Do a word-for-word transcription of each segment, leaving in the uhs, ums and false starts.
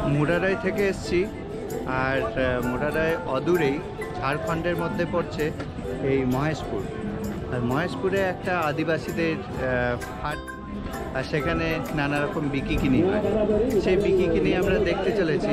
মুরারাই থেকে এসছি আর মুরারাই অদূরেই ঝাড়খণ্ডের মধ্যে পড়ছে এই মহেশপুর। আর মহেশপুরে একটা আদিবাসীদের হাট, আর সেখানে নানা রকম বিকিকিনি হয়। সেই বিকিকিনি আমরা দেখতে চলেছি।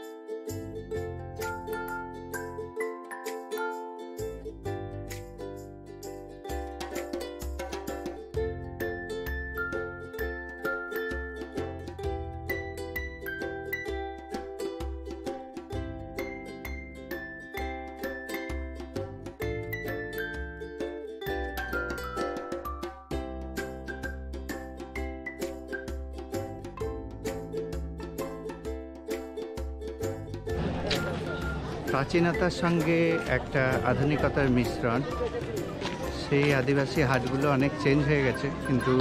প্রাচীনতার সঙ্গে একটা আধুনিকতার মিশ্রণ। সেই আদিবাসী হাটগুলো অনেক চেঞ্জ হয়ে গেছে, কিন্তু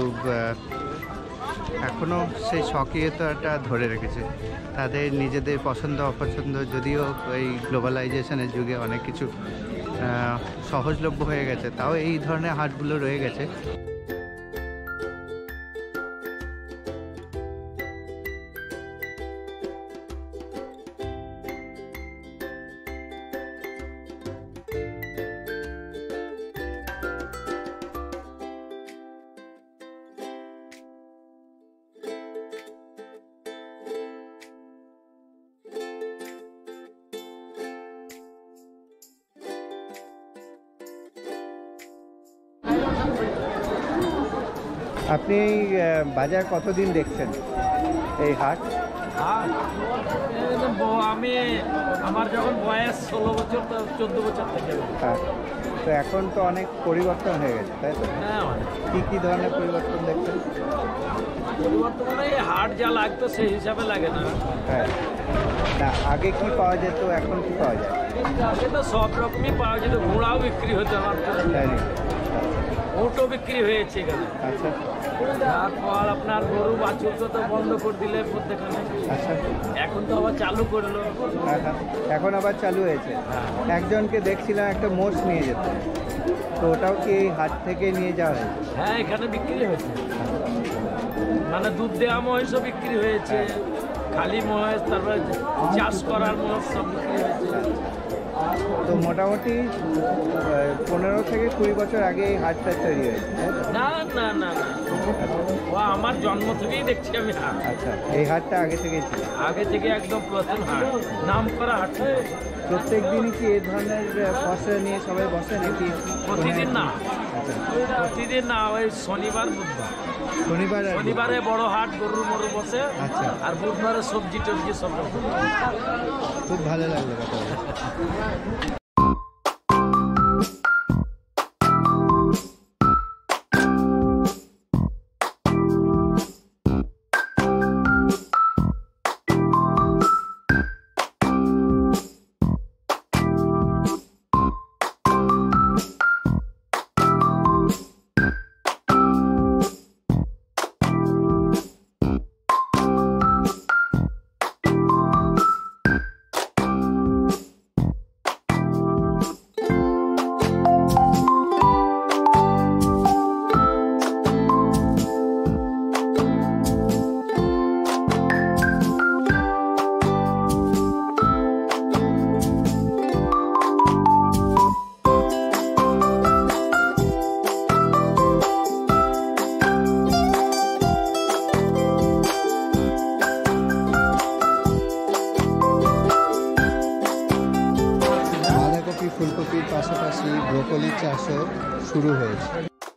এখনও সেই স্বকীয়তাটা ধরে রেখেছে। তাদের নিজেদের পছন্দ অপছন্দ, যদিও এই গ্লোবালাইজেশনের যুগে অনেক কিছু সহজলভ্য হয়ে গেছে, তাও এই ধরনের হাটগুলো রয়ে গেছে। আপনি এই বাজার কতদিন দেখছেন, এই হাট? আমি আমার যখন বয়স ষোলো বছর চোদ্দ বছর থেকে। হ্যাঁ, তো এখন তো অনেক পরিবর্তন হয়ে গেছে, তাই তো? হ্যাঁ, কী কী ধরনের পরিবর্তন দেখছেন? পরিবর্তন মানে এই হাট যা লাগতো সেই হিসাবে লাগে না। হ্যাঁ, না আগে কি পাওয়া যেত, এখন কি পাওয়া যায়? আগে তো সব রকমই পাওয়া যেত, ঘোড়াও বিক্রি হতো আমার। তাই ওটো বিক্রি হয়েছে এখানে। আচ্ছা, তারপর আপনার গরু বাছুর তো বন্ধ করে দিলে প্রত্যেকখানে। আচ্ছা, এখন তো আবার চালু করলো। হ্যাঁ হ্যাঁ, এখন আবার চালু হয়েছে। একজনকে দেখছিলাম একটা মোষ নিয়ে যেত, তো ওটাও কি এই হাট থেকে নিয়ে যাওয়া হয়েছে? হ্যাঁ, এখানে বিক্রি হয়েছে, মানে দুধ দেওয়া মহিষও বিক্রি হয়েছে, খালি মহেশ, তারপরে চাষ করার মহেশ সব বিক্রি হয়েছে। তো মোটামুটি পনেরো থেকে কুড়ি বছর আগে এই হাটটা তৈরি হয়েছে? না না না না, ও আমার জন্ম থেকেই দেখছি আমি হাট। আচ্ছা, এই হাটটা আগে থেকেই ছিল? আগে থেকে একদম প্রথম হাট, নাম করা হাট। প্রত্যেক দিনই কি এই ধরনের ফসল নিয়ে সবাই বসে নাকি? প্রতিদিন না। আচ্ছা, প্রতিদিন না, ওই শনিবার বুধবার। শনিবার শনিবারে বড় হাট, গরুর মরু বসে। আচ্ছা, আর বুধবারে সবজি টবজি সব। খুব ভালো লাগলো কথা। ফুলকপির পাশাপাশি ব্রোকলির চাষও শুরু হয়েছে।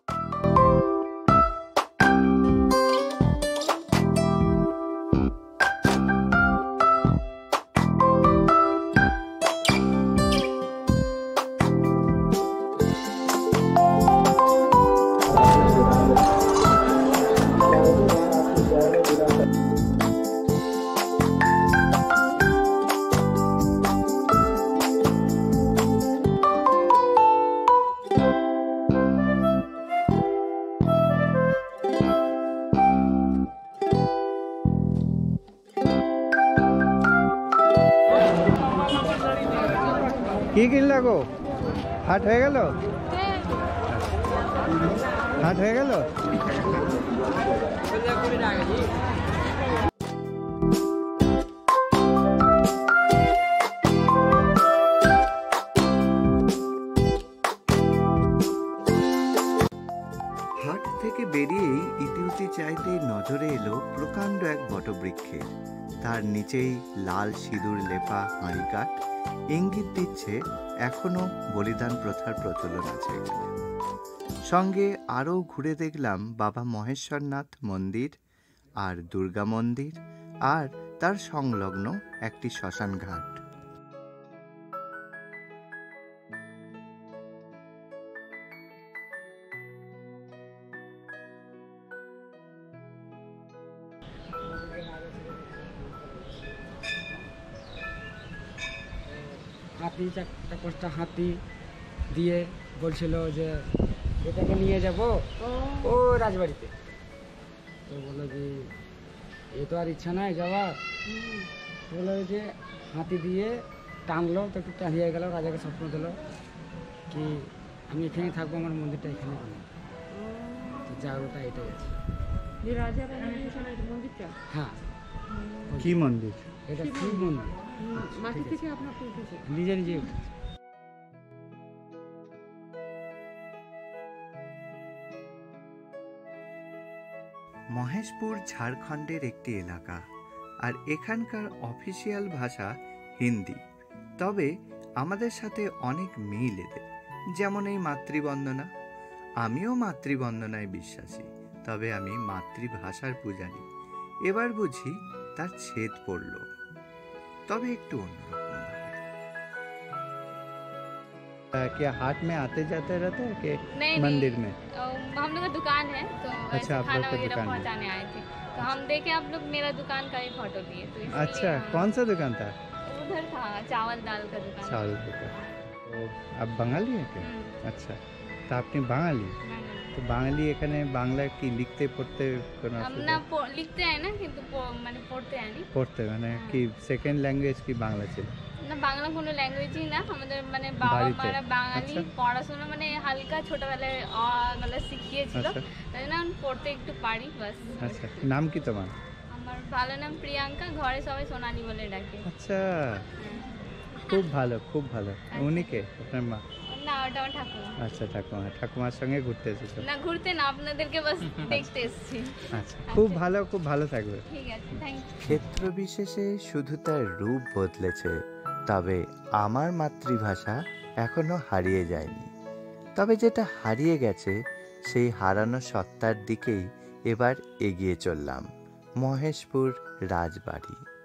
কি কিনলা গো? হাট হয়ে গেল? হাট হয়ে গেল? হাট থেকে বেরিয়েই ইতিউতি চাইতে নজরে এলো প্রকাণ্ড এক বটবৃক্ষে। তার নিচেই লাল সিঁদুর লেপা হাঁড়িকাঠ ইঙ্গিত দিচ্ছে এখনো বলিদান প্রথার প্রচলন আছে। সঙ্গে আরও ঘুরে দেখলাম বাবা মহেশ্বরনাথ মন্দির আর দুর্গা মন্দির আর তার সংলগ্ন একটি শ্মশান ঘাট। হাতি চারটা পাঁচটা হাতি দিয়ে বলছিল যে এটাকে নিয়ে যাব ও রাজবাড়িতে। তো বললো যে এ তো আর ইচ্ছা নাই যাওয়ার। বললো যে হাতি দিয়ে টানলো, তো একটু টানিয়ে গেল। রাজাকে স্বপ্ন দিল কি আমি এখানে থাকবো, আমার মন্দিরটা এখানে বানাবো। তো জায়গাটা এটাই আছে। যে রাজা বানিয়েছেন এই মন্দিরটা? হ্যাঁ। কি মন্দির? এটা শিব মন্দির। মাটি থেকে আপনার উঠেছে? নিজে নিজে উঠেছে। মহেশপুর ঝাড়খণ্ডের একটি এলাকা, আর এখানকার অফিসিয়াল ভাষা হিন্দি। তবে আমাদের সাথে অনেক মিল এদের, যেমন এই মাতৃবন্দনা। আমিও মাতৃবন্দনায় বিশ্বাসী, তবে আমি মাতৃভাষার পূজারী। এবার বুঝি তার ছেদ পড়ল, তবে একটু অন্যরকম ভাবে। क्या हाट में आते जाते रहते हैं कि नहीं मंदिर नहीं, में? अ, हम लोग का दुकान है तो अच्छा, ऐसे आप लोग खाना का वगैरह दुकान है। पहुंचाने आए थे, तो हम देखे आप लोग मेरा दुकान का ही फोटो लिए, तो इसलिए अच्छा, हम- कौन सा दुकान था? उधर था चावल दाल का दुकान। चावल दुकान। तो आप বাঙালি हैं क्या? हम्म, আচ্ছা, তা আপনি বাঙালি? बांग्ला। তো বাঙালি এখানে বাংলা কি লিখতে পড়তে কোনো हम অসুবিধা? ना पो- लिखते हैं ना কিন্তু প- মানে পড়তে আনি পড়তে মানে কি সেকেন্ড ল্যাঙ্গুয়েজ কি বাংলা ছিল? না, বাংলা কোনো ল্যাঙ্গুয়েজই না আমাদের, মানে বাবা বাড়িতে? মারা বাঙালি, আচ্ছা। পড়াশোনা মানে হালকা ছোটবেলায় অ মানে শিখিয়েছিল, আচ্ছা তাই জন্য আমি পড়তে একটু পারি বাস। আচ্ছা, নাম কি তোমার? আমার ভালো নাম প্রিয়াঙ্কা, ঘরে সবাই সোনালি বলে ডাকে। আচ্ছা, খুব ভালো খুব ভালো। উনি কে? আপনার মা? না, ওটা আমার ঠাকুমা। আচ্ছা, ঠাকুমা। ঠাকুমার সঙ্গে ঘুরতে এসেছো? না, ঘুরতে না, আপনাদেরকে বাস দেখতে এসেছি। আচ্ছা, খুব ভালো খুব ভালো থাকবে। ঠিক আছে, থ্যাংক ইউ। ক্ষেত্র বিশেষে শুধু তার রূপ বদলেছে, তবে আমার মাতৃভাষা এখনো হারিয়ে যায়নি। তবে যেটা হারিয়ে গেছে সেই হারানো সত্তার দিকেই এবার এগিয়ে চললাম। মহেশপুর রাজবাড়ি।